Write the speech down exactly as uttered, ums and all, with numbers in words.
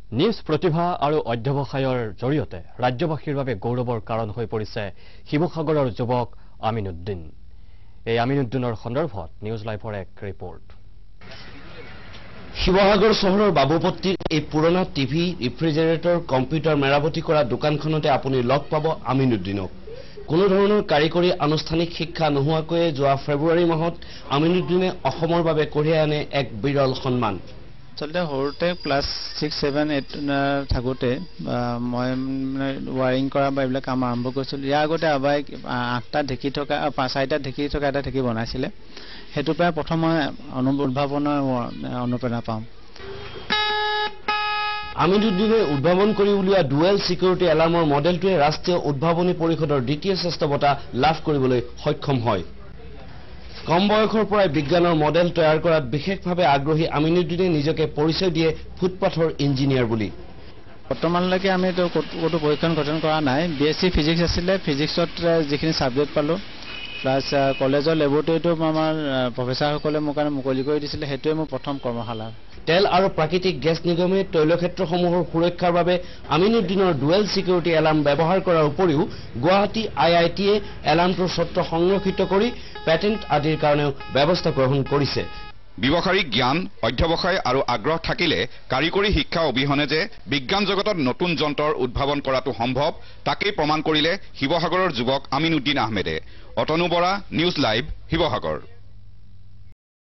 News প্ৰতিভা আৰু অধ্যৱসায়ৰ জৰিয়তে ৰাজ্যবাসীৰ বাবে গৌৰৱৰ কাৰণ হৈ পৰিছে শিৱসাগৰৰ যুৱক আমিনুদ্দিন। এই আমিনুদ্দিনৰ সন্দৰ্ভত নিউজ লাইভৰ এক ৰিপৰ্ট। শিৱসাগৰ চহৰৰ বাবুপট্টিৰ এই পুৰণা টিভি, ৰেফ্ৰিজাৰেটৰ, কম্পিউটাৰ মেৰামতি কৰা দোকানখনতে আপুনি লগ পাব আমিনুদ্দিনক। কোনো ধৰণৰ কাৰিকৰী আনুষ্ঠানিক শিক্ষা নোহোৱাকৈয়ে যোৱা ফেব্ৰুৱাৰী মাহত আমিনুদ্দিনে অসমৰ বাবে কঢ়িয়াই আনে এক বিৰল সন্মান। আচলতে সৰুতে ক্লাছ ছিক্স ছেভেন এইট থাকোঁতে মই ৱাৰিং কৰা বা এইবিলাক কাম আৰম্ভ কৰিছিলোঁ। ইয়াৰ আগতে আবাই আঠটা ঢেঁকী থকা চাৰিটা ঢেঁকী থকা এটা ঢেঁকী বনাইছিলে। সেইটোৰ পৰা প্ৰথম মই উদ্ভাৱনৰ অনুপ্ৰেৰণা পাওঁ। আমিনুদ্দিনে উদ্ভাৱন কৰি উলিওৱা ডুৱেল ছিকিউৰিটি এলাৰ্মৰ মডেলটোৱে ৰাষ্ট্ৰীয় উদ্ভাৱনী পৰিষদৰ দ্বিতীয় শ্ৰেষ্ঠ বঁটা লাভ কৰিবলৈ সক্ষম হয়। কম বয়সৰ পৰাই বিজ্ঞানৰ মডেল তৈয়াৰ কৰাত বিশেষভাৱে আগ্ৰহী আমিনুদ্দিনে নিজকে পৰিচয় দিয়ে ফুটপাথৰ ইঞ্জিনিয়াৰ বুলি। বৰ্তমানলৈকে আমি ক'তো পৰীক্ষণ গঠন কৰা নাই। বি এছ চি ফিজিক্স আছিলে, ফিজিক্সত যিখিনি ছাবজেক্ট পালোঁ, প্লাছ কলেজৰ লেবৰেটৰীটো আমাৰ প্ৰফেচাৰসকলে মোৰ কাৰণে মুকলি কৰি দিছিলে। সেইটোৱে মোৰ প্ৰথম কৰ্মশালা। তেল আৰু প্ৰাকৃতিক গেছ নিগমে তৈলক্ষেত্ৰসমূহৰ সুৰক্ষাৰ বাবে আমিনুদ্দিনৰ ডুৱেল ছিকিউৰিটি এলাৰ্ম ব্যৱহাৰ কৰাৰ উপৰিও গুৱাহাটী আই আই টিয়ে এলাৰ্মটোৰ স্বত্ব সংৰক্ষিত কৰি পেটেণ্ট আদিৰ কাৰণেও ব্যৱস্থা গ্ৰহণ কৰিছে। ব্যৱহাৰিক জ্ঞান, অধ্যৱসায় আৰু আগ্ৰহ থাকিলে কাৰিকৰী শিক্ষা অবিহনে যে বিজ্ঞান জগতত নতুন যন্ত্ৰৰ উদ্ভাৱন কৰাটো সম্ভৱ, তাকেই প্ৰমাণ কৰিলে শিৱসাগৰৰ যুৱক আমিনুদ্দিন আহমেদে। Atanu Bora, news live, Sivasagar.